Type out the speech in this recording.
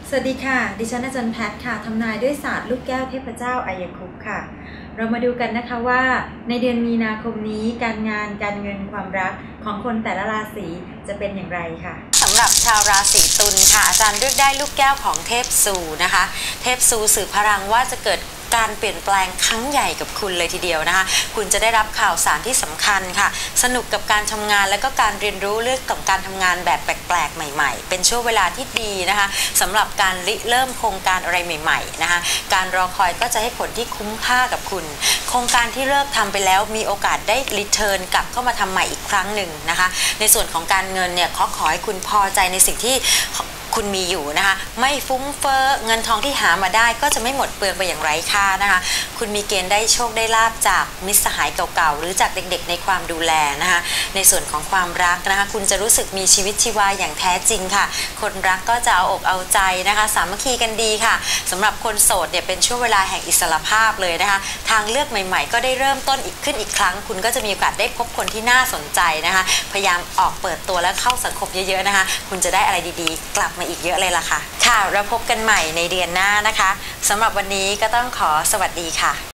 สวัสดีค่ะดิฉันอาจารย์แพทค่ะทำนายด้วยศาสตร์ลูกแก้วเทพเจ้าอายคุปต์ค่ะเรามาดูกันนะคะว่าในเดือนมีนาคมนี้การงานการเงินความรักของคนแต่ละราศีจะเป็นอย่างไรค่ะสำหรับชาวราศีตุลค่ะอาจารย์เลือกได้ลูกแก้วของเทพซูนะคะเทพซูสื่อพลังว่าจะเกิดการเปลี่ยนแปลงครั้งใหญ่กับคุณเลยทีเดียวนะคะคุณจะได้รับข่าวสารที่สำคัญค่ะสนุกกับการทำงานและก็การเรียนรู้เรื่องของการทำงานแบบแปลกๆใหม่ๆเป็นช่วงเวลาที่ดีนะคะสำหรับการริเริ่มโครงการอะไรใหม่ๆนะคะการรอคอยก็จะให้ผลที่คุ้มค่ากับคุณโครงการที่เลิกทำไปแล้วมีโอกาสได้รีเทิร์นกลับเข้ามาทำใหม่อีกครั้งหนึ่งนะคะในส่วนของการเงินเนี่ยขอให้คุณพอใจในสิ่งที่คุณมีอยู่นะคะไม่ฟุ้งเฟ้อเงินทองที่หามาได้ก็จะไม่หมดเปลืองไปอย่างไร้ค่านะคะคุณมีเกณฑ์ได้โชคได้ลาภจากมิตรสหายเก่าๆหรือจากเด็กๆในความดูแลนะคะในส่วนของความรักนะคะคุณจะรู้สึกมีชีวิตชีวาอย่างแท้จริงค่ะคนรักก็จะเอาอกเอาใจนะคะสามัคคีกันดีค่ะสำหรับคนโสดเนี่ยเป็นช่วงเวลาแห่งอิสรภาพเลยนะคะทางเลือกใหม่ๆก็ได้เริ่มต้นอีกครั้งคุณก็จะมีโอกาสได้พบคนที่น่าสนใจนะคะพยายามออกเปิดตัวและเข้าสังคมเยอะๆนะคะคุณจะได้อะไรดีๆกลับมาอีกเยอะเลยล่ะค่ะเราพบกันใหม่ในเดือนหน้านะคะสำหรับวันนี้ก็ต้องขอสวัสดีค่ะ